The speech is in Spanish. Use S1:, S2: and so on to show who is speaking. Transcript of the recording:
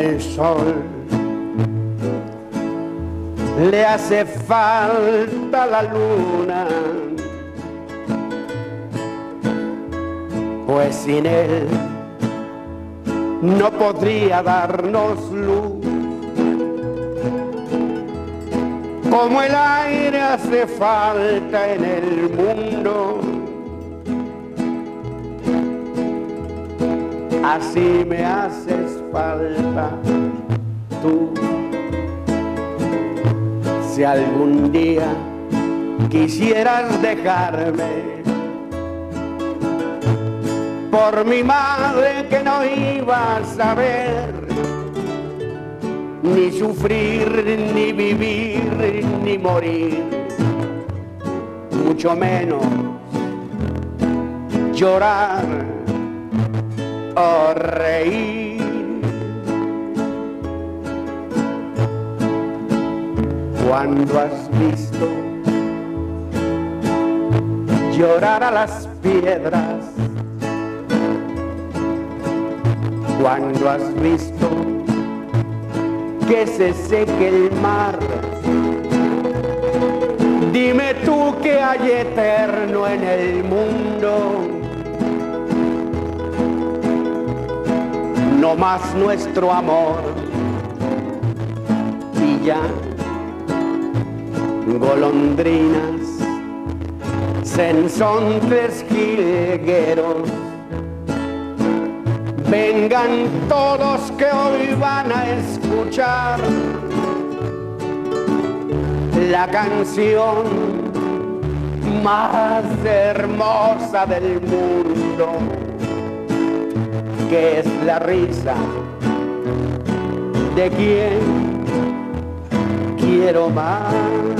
S1: el sol. Le hace falta la luna, pues sin él no podría darnos luz. Como el aire hace falta en el mundo, así me haces falta tú. Si algún día quisieras dejarme, por mi madre que no ibas a ver, ni sufrir, ni vivir, ni morir, mucho menos llorar o reír. Cuando has visto llorar a las piedras, cuando has visto que se seque el mar, dime tú qué hay eterno en el mundo. No más nuestro amor y ya. Golondrinas, sensontes jilgueros, vengan todos que hoy van a escuchar la canción más hermosa del mundo, que es la risa de quien quiero más.